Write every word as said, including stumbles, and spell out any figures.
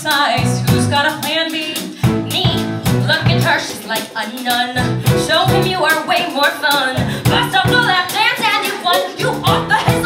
nice. Who's got a plan B? Me. Look at her, she's like a nun. Show him you are way more fun. Bust up the lap dance and you won. You off the